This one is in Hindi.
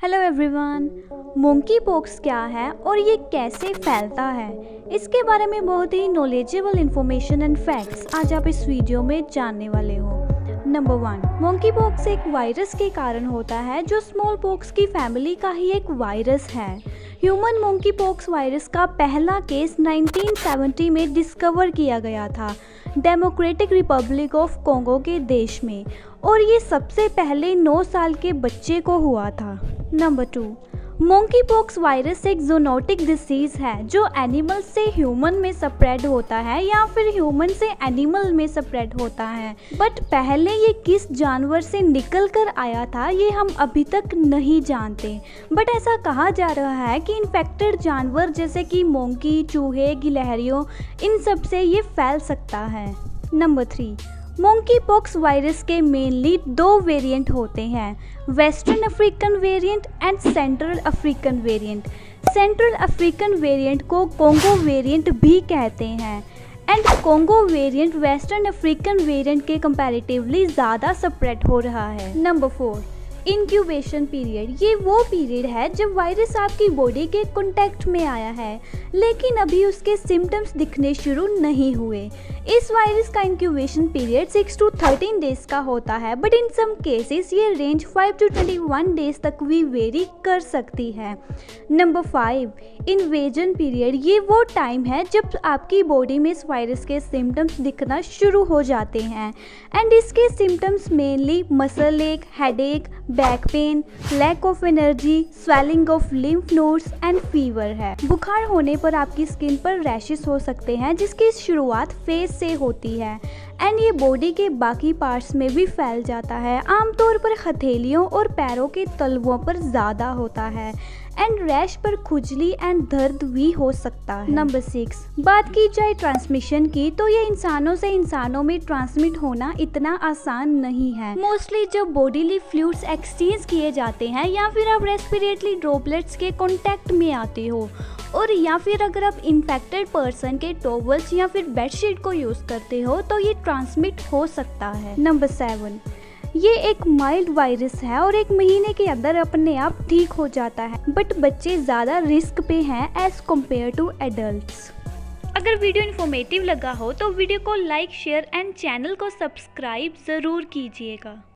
Hello everyone. मंकी पॉक्स क्या है और ये कैसे फैलता है, इसके बारे में बहुत ही नॉलेजेबल इंफॉर्मेशन एंड फैक्ट्स आज आप इस वीडियो में जानने वाले हो। नंबर 1, मंकी पॉक्स एक वायरस के कारण होता है जो स्मॉल पॉक्स की फैमिली का ही एक वायरस है। ह्यूमन मंकी पॉक्स वायरस का पहला केस 1970 में डिस्कवर किया गया था डेमोक्रेटिक रिपब्लिक ऑफ कॉन्गो के देश में, और ये सबसे पहले 9 साल के बच्चे को हुआ था। नंबर 2, मंकी पॉक्स वायरस एक ज़ूनोटिक डिसीज़ है जो एनिमल से ह्यूमन में स्प्रेड होता है या फिर ह्यूमन से एनिमल में स्प्रेड होता है, बट पहले ये किस जानवर से निकल कर आया था ये हम अभी तक नहीं जानते। बट ऐसा कहा जा रहा है कि इन्फेक्टेड जानवर जैसे कि मंकी, चूहे, गिलहरियों, इन सब से ये फैल सकता है। नंबर 3, मंकी पॉक्स वायरस के मेनली 2 वेरिएंट होते हैं, western African variant and central African variant. Central African variant को कॉन्गो वेरिएंट भी कहते हैं and Congo variant western African variant के कंपैरेटिवली ज़्यादा स्प्रेड हो रहा है। Number 4, incubation period. ये वो पीरियड है जब वायरस आपकी बॉडी के कांटेक्ट में आया है लेकिन अभी उसके सिम्टम्स दिखने शुरू नहीं हुए। इस वायरस का इंक्यूबेशन पीरियड 6 to 13 डेज का होता है, बट इन सम केसेस ये रेंज 5 to 21 डेज तक भी वेरी कर सकती है। Number 5, invasion period. ये वो टाइम है जब आपकी बॉडी में इस वायरस के सिम्टम्स दिखना शुरू हो जाते हैं एंड इसके symptoms mainly muscle ache, headache, back pain, lack of energy, swelling of lymph nodes and fever है। बुखार होने पर आपकी स्किन पर रैशेस हो सकते हैं जिसकी शुरुआत फेस से होती है एंड ये बॉडी के बाकी पार्ट्स में भी फैल जाता है। आमतौर पर हथेलियों और पैरों के तलवों पर ज़्यादा होता है एंड रैश पर खुजली एंड दर्द भी हो सकता है। नंबर 6, बात की जाए ट्रांसमिशन की तो ये इंसानों से इंसानों में ट्रांसमिट होना इतना आसान नहीं है। मोस्टली जब बॉडीली फ्लूइड्स एक्सचेंज किए जाते हैं या फिर आप रेस्पिरेटरी ड्रॉपलेट्स के कांटेक्ट में आते हो, और या फिर अगर आप इन्फेक्टेड पर्सन के टॉवल्स या फिर बेडशीट को यूज़ करते हो तो ये ट्रांसमिट हो सकता है। नंबर 7, ये एक माइल्ड वायरस है और 1 महीने के अंदर अपने आप ठीक हो जाता है, बट बच्चे ज़्यादा रिस्क पे हैं एज कम्पेयर टू एडल्ट्स। अगर वीडियो इन्फॉर्मेटिव लगा हो तो वीडियो को लाइक, शेयर एंड चैनल को सब्सक्राइब ज़रूर कीजिएगा।